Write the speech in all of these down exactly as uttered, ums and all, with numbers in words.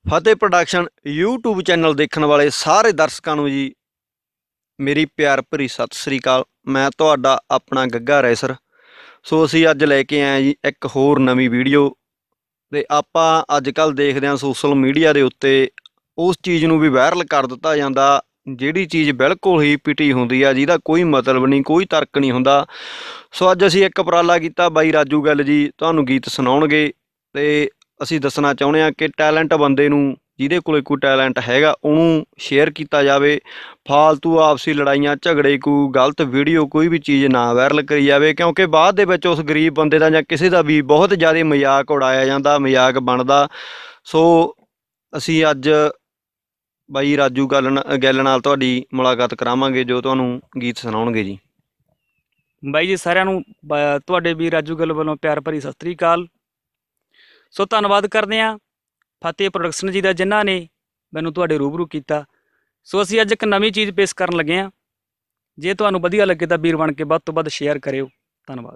ਫਤਿਹ production YouTube channel ਦੇਖਣ ਵਾਲੇ ਸਾਰੇ ਦਰਸ਼ਕਾਂ ਨੂੰ ਜੀ ਮੇਰੀ ਪਿਆਰ ਭਰੀ ਸਤਿ ਸ੍ਰੀ ਅਕਾਲ। ਮੈਂ ਤੁਹਾਡਾ ਆਪਣਾ ਗੱਗਾ ਰੈਸਰ। ਸੋ ਅਸੀਂ ਅੱਜ ਲੈ ਕੇ ਆਏ ਜੀ ਇੱਕ ਹੋਰ ਨਵੀਂ ਵੀਡੀਓ ਤੇ ਆਪਾਂ ਅੱਜ ਕੱਲ੍ਹ ਦੇਖਦੇ ਹਾਂ ਸੋਸ਼ਲ ਮੀਡੀਆ ਦੇ ਉੱਤੇ ਉਸ ਚੀਜ਼ ਨੂੰ ਵੀ ਵਾਇਰਲ ਕਰ ਦਿੱਤਾ ਜਾਂਦਾ ਜਿਹੜੀ ਚੀਜ਼ ਬਿਲਕੁਲ ਹੀ ਪਿਟੀ ਹੁੰਦੀ ਆ, ਜਿਹਦਾ ਕੋਈ ਮਤਲਬ ਨਹੀਂ, ਕੋਈ ਤਰਕ ਨਹੀਂ ਹੁੰਦਾ। ਸੋ ਅੱਜ ਅਸੀਂ ਇੱਕ ਉਪਰਾਲਾ ਕੀਤਾ, ਬਾਈ ਰਾਜੂ ਗੱਲ ਜੀ ਤੁਹਾਨੂੰ ਗੀਤ ਸੁਣਾਉਣਗੇ ਤੇ ਅਸੀਂ ਦੱਸਣਾ ਚਾਹੁੰਦੇ ਹਾਂ ਕਿ ਟੈਲੈਂਟ ਬੰਦੇ ਨੂੰ, ਜਿਹਦੇ ਕੋਲ ਕੋਈ ਟੈਲੈਂਟ ਹੈਗਾ ਉਹਨੂੰ ਸ਼ੇਅਰ ਕੀਤਾ ਜਾਵੇ। ਫਾਲਤੂ ਆਪਸੀ ਲੜਾਈਆਂ ਝਗੜੇ ਕੋਈ ਗਲਤ ਵੀਡੀਓ ਕੋਈ ਵੀ ਚੀਜ਼ ਨਾ ਵਾਇਰਲ ਕਰੀ ਜਾਵੇ, ਕਿਉਂਕਿ ਬਾਅਦ ਦੇ ਵਿੱਚ ਉਸ ਗਰੀਬ ਬੰਦੇ ਦਾ ਜਾਂ ਕਿਸੇ ਦਾ ਵੀ ਬਹੁਤ ਜ਼ਿਆਦਾ ਮਜ਼ਾਕ ਉਡਾਇਆ ਜਾਂਦਾ, ਮਜ਼ਾਕ ਬਣਦਾ। ਸੋ ਅਸੀਂ ਅੱਜ ਬਾਈ ਰਾਜੂ ਗੱਲ ਗੱਲ ਨਾਲ ਤੁਹਾਡੀ ਮੁਲਾਕਾਤ ਕਰਾਵਾਂਗੇ ਜੋ ਤੁਹਾਨੂੰ ਗੀਤ ਸੁਣਾਉਣਗੇ ਜੀ। ਬਾਈ ਜੀ ਸਾਰਿਆਂ ਨੂੰ ਬ- ਤੁਹਾਡੇ ਵੀ ਰਾਜੂ ਗੱਲ ਵੱਲੋਂ ਪਿਆਰ ਭਰੀ ਸਤਿ ਸ੍ਰੀ ਅਕਾਲ। ਸੋ ਧੰਨਵਾਦ ਕਰਦੇ ਹਾਂ ਫਤਿਹ ਪ੍ਰੋਡਕਸ਼ਨ ਜੀ ਦਾ, ਜਿਨ੍ਹਾਂ ਨੇ ਮੈਨੂੰ ਤੁਹਾਡੇ ਰੂਬਰੂ ਕੀਤਾ। ਸੋ ਅਸੀਂ ਅੱਜ ਇੱਕ ਨਵੀਂ ਚੀਜ਼ ਪੇਸ਼ ਕਰਨ ਲੱਗੇ ਹਾਂ। ਜੇ ਤੁਹਾਨੂੰ ਵਧੀਆ ਲੱਗੇ ਤਾਂ ਵੀਰ ਬਣ ਕੇ ਵੱਧ ਤੋਂ ਵੱਧ ਸ਼ੇਅਰ ਕਰਿਓ। ਧੰਨਵਾਦ।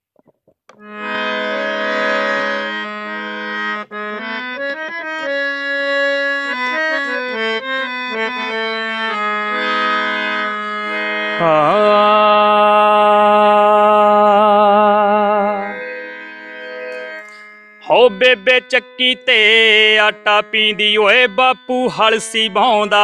ਹੋ ਬੇਬੇ ਚੱਕੀ ਤੇ ਆਟਾ ਪੀਂਦੀ ਓਏ, ਬਾਪੂ ਹਲ ਸੀ ਵਾਹੁੰਦਾ।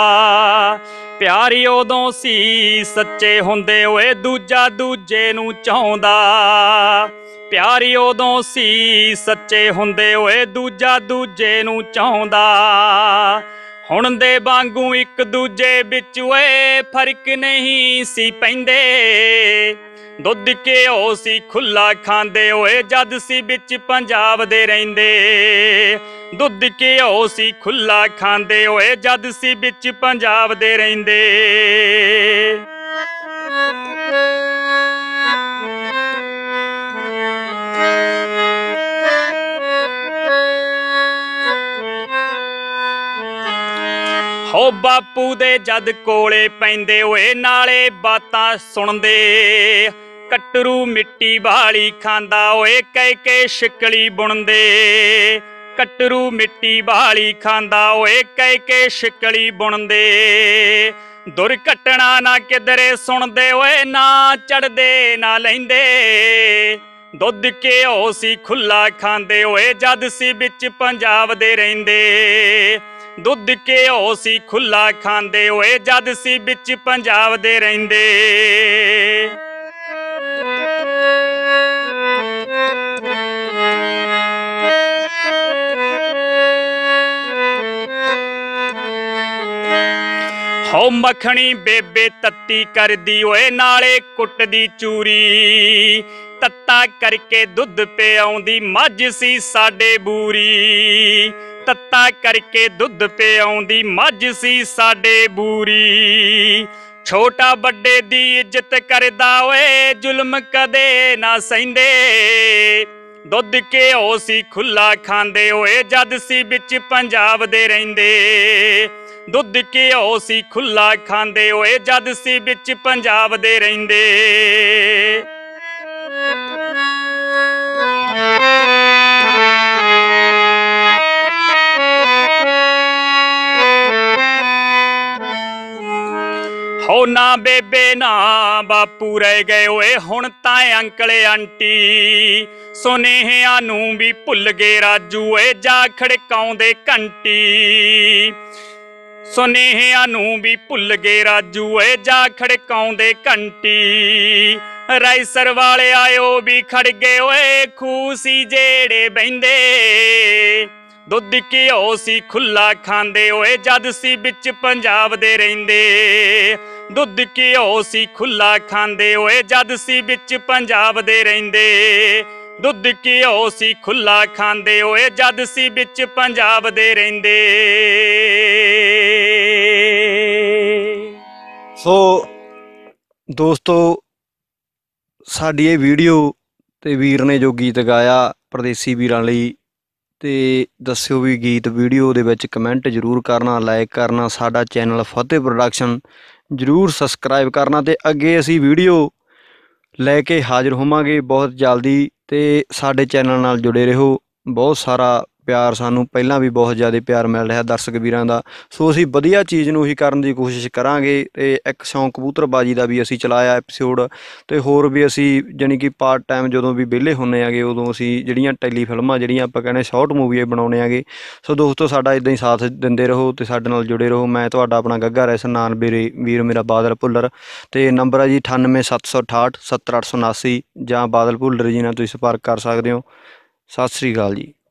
ਪਿਆਰੀ ਉਦੋਂ ਸੀ ਸੱਚੇ ਹੁੰਦੇ ਓਏ, ਦੂਜਾ ਦੂਜੇ ਨੂੰ ਚਾਹੁੰਦਾ। ਪਿਆਰੀ ਉਦੋਂ ਸੀ ਸੱਚੇ ਹੁੰਦੇ ਓਏ, ਦੂਜਾ ਦੂਜੇ ਨੂੰ ਚਾਹੁੰਦਾ। ਹੁਣ ਦੇ ਵਾਂਗੂ ਇੱਕ ਦੂਜੇ ਵਿੱਚ ਓਏ ਫਰਕ ਨਹੀਂ ਸੀ ਪੈਂਦੇ। ਦੁੱਧ ਘਿਓ ਸੀ ਖੁੱਲਾ ਖਾਂਦੇ ਓਏ, ਜਦ ਸੀ ਵਿੱਚ ਪੰਜਾਬ ਦੇ ਰਹਿੰਦੇ। ਦੁੱਧ ਘਿਓ ਸੀ ਖੁੱਲਾ ਖਾਂਦੇ ਓਏ, ਜਦ ਸੀ ਵਿੱਚ ਪੰਜਾਬ ਦੇ ਰਹਿੰਦੇ। ਹੋ ਬਾਪੂ ਦੇ ਜਦ ਕੋਲੇ ਪੈਂਦੇ ਓਏ, ਨਾਲੇ ਬਾਤਾਂ ਸੁਣਦੇ। ਕਟਰੂ ਮਿੱਟੀ ਵਾਲੀ ਖਾਂਦਾ ਓਏ, ਕਹਿ ਕੇ ਸ਼ਿਕਲੀ ਬੁਣਦੇ। ਕਟਰੂ ਮਿੱਟੀ ਵਾਲੀ ਖਾਂਦਾ ਓਏ, ਕਹਿ ਕੇ ਸ਼ਿਕਲੀ ਬੁਣਦੇ। ਦੁਰਘਟਨਾ ਨਾ ਕਿਧਰੇ ਸੁਣਦੇ ਓਏ, ਨਾ ਚੜਦੇ ਨਾ ਲੈਂਦੇ। ਦੁੱਧ ਘਿਓ ਸੀ ਖੁੱਲਾ ਖਾਂਦੇ ਓਏ, ਜਦ ਸੀ ਵਿੱਚ ਪੰਜਾਬ ਦੇ ਰਹਿੰਦੇ। ਦੁੱਧ ਘਿਓ ਸੀ ਖੁੱਲਾ ਖਾਂਦੇ ਓਏ, ਜਦ ਸੀ ਵਿੱਚ ਪੰਜਾਬ ਦੇ ਰਹਿੰਦੇ। ਹੋ ਮੱਖਣੀ ਬੇਬੇ ਤੱਤੀ ਕਰਦੀ ਓਏ, ਨਾਲੇ ਕੁੱਟਦੀ ਚੂਰੀ। ਤੱਤਾ ਕਰਕੇ ਦੁੱਧ ਪਿਆਉਂਦੀ, ਮੱਝ ਸੀ ਸਾਡੇ ਬੂਰੀ। ਤੱਤਾ ਕਰਕੇ ਦੁੱਧ ਪਿਆਉਂਦੀ, ਮੱਝ ਸੀ ਸਾਡੇ ਬੂਰੀ। ਛੋਟਾ ਵੱਡੇ ਦੀ ਇੱਜ਼ਤ ਕਰਦਾ ਓਏ, ਜ਼ੁਲਮ ਕਦੇ ਨਾ ਸਹਿੰਦੇ। ਦੁੱਧ ਘਿਓ ਸੀ ਖੁੱਲਾ ਖਾਂਦੇ ਓਏ, ਜਦ ਸੀ ਵਿੱਚ ਪੰਜਾਬ ਦੇ ਰਹਿੰਦੇ। ਦੁੱਧ ਘਿਓ ਸੀ ਖੁੱਲਾ ਖਾਂਦੇ ਓਏ, ਜਦ ਸੀ ਵਿੱਚ ਪੰਜਾਬ ਦੇ ਰਹਿੰਦੇ। ਹੋ ਨਾ ਬੇਬੇ ਨਾ ਬਾਪੂ ਰਹਿ ਗਏ ਓਏ, ਹੁਣ ਤਾਂ ਅੰਕਲ ਆਂਟੀ। ਸੁਨੇਹਿਆਂ ਨੂੰ ਵੀ ਭੁੱਲ ਗਏ ਰਾਜੂ ਓਏ, ਜਾ ਖੜਕਾਉਂਦੇ ਘੰਟੀ। ਸੁਨੇਹਿਆਂ ਨੂੰ ਵੀ ਭੁੱਲ ਗਏ ਰਾਜੂ ਓਏ, ਜਾ ਖੜਕਾਉਂਦੇ ਘੰਟੀ। ਰਾਈਸਰ ਵਾਲੇ ਆਇਓ ਵੀ ਖੜ ਗਏ ਓਏ, ਖੂਹ ਸੀ ਜਿਹੜੇ ਬਹਿੰਦੇ। ਦੁੱਧ ਘਿਓ ਸੀ ਖੁੱਲਾ ਖਾਂਦੇ ਓਏ, ਜਦ ਸੀ ਵਿੱਚ ਪੰਜਾਬ ਦੇ ਰਹਿੰਦੇ। ਦੁੱਧ ਘਿਓ ਸੀ ਖੁੱਲਾ ਖਾਂਦੇ ਓਏ, ਜਦ ਸੀ ਵਿੱਚ ਪੰਜਾਬ ਦੇ ਰਹਿੰਦੇ। ਦੁੱਧ ਘਿਓ ਸੀ ਖੁੱਲਾ ਖਾਂਦੇ ਓਏ, ਜਦ ਸੀ ਵਿੱਚ ਪੰਜਾਬ ਦੇ ਰਹਿੰਦੇ। ਸੋ ਦੋਸਤੋ, ਸਾਡੀ ਇਹ ਵੀਡੀਓ ਤੇ ਵੀਰ ਨੇ ਜੋ ਗੀਤ ਗਾਇਆ ਪਰਦੇਸੀ ਵੀਰਾਂ ਲਈ, ਤੇ ਦੱਸਿਓ ਵੀ ਗੀਤ ਵੀਡੀਓ ਦੇ ਵਿੱਚ ਕਮੈਂਟ ਜ਼ਰੂਰ ਕਰਨਾ, ਲਾਈਕ ਕਰਨਾ, ਸਾਡਾ ਚੈਨਲ ਫਤਿਹ ਪ੍ਰੋਡਕਸ਼ਨ ਜ਼ਰੂਰ ਸਬਸਕ੍ਰਾਈਬ ਕਰਨਾ। ਤੇ ਅੱਗੇ ਅਸੀਂ ਵੀਡੀਓ ਲੈ ਕੇ ਹਾਜ਼ਰ ਹੋਵਾਂਗੇ ਬਹੁਤ ਜਲਦੀ, ਤੇ ਸਾਡੇ ਚੈਨਲ ਨਾਲ ਜੁੜੇ ਰਹੋ। ਬਹੁਤ ਸਾਰਾ ਪਿਆਰ ਸਾਨੂੰ ਪਹਿਲਾਂ ਵੀ ਬਹੁਤ ਜ਼ਿਆਦਾ ਪਿਆਰ ਮਿਲ ਰਿਹਾ ਦਰਸ਼ਕ ਵੀਰਾਂ ਦਾ। ਸੋ ਅਸੀਂ ਵਧੀਆ ਚੀਜ਼ ਨੂੰ ਹੀ ਕਰਨ ਦੀ ਕੋਸ਼ਿਸ਼ ਕਰਾਂਗੇ। ਅਤੇ ਇੱਕ ਸ਼ੌਂਕ ਕਬੂਤਰਬਾਜੀ ਦਾ ਵੀ ਅਸੀਂ ਚਲਾਇਆ ਐਪੀਸੋਡ, ਅਤੇ ਹੋਰ ਵੀ ਅਸੀਂ ਜਾਣੀ ਕਿ ਪਾਰਟ ਟਾਈਮ ਜਦੋਂ ਵੀ ਵਿਹਲੇ ਹੁੰਦੇ ਹੈਗੇ ਉਦੋਂ ਅਸੀਂ ਜਿਹੜੀਆਂ ਟੈਲੀ ਫਿਲਮਾਂ ਜਿਹੜੀਆਂ ਆਪਾਂ ਕਹਿੰਦੇ ਸ਼ਾਰਟ ਮੂਵੀ ਬਣਾਉਂਦੇ ਹੈਗੇ। ਸੋ ਦੋਸਤੋ ਸਾਡਾ ਇੱਦਾਂ ਹੀ ਸਾਥ ਦਿੰਦੇ ਰਹੋ ਅਤੇ ਸਾਡੇ ਨਾਲ ਜੁੜੇ ਰਹੋ। ਮੈਂ ਤੁਹਾਡਾ ਆਪਣਾ ਗੱਗਾ ਰੈਸਰ, ਨਾਲ ਮੇਰੇ ਵੀਰ ਮੇਰਾ ਬਾਦਲ ਭੁੱਲਰ, ਅਤੇ ਨੰਬਰ ਹੈ ਜੀ ਅਠਾਨਵੇਂ ਸੱਤ ਸੌ ਅਠਾਹਠ ਸੱਤਰ ਅੱਠ ਸੌ ਉਨਾਸੀ, ਜਾਂ ਬਾਦਲ ਭੁੱਲਰ ਜੀ ਨਾਲ ਤੁਸੀਂ ਸੰਪਰਕ ਕਰ ਸਕਦੇ ਹੋ। ਸਤਿ ਸ਼੍ਰੀ ਅਕਾਲ ਜੀ।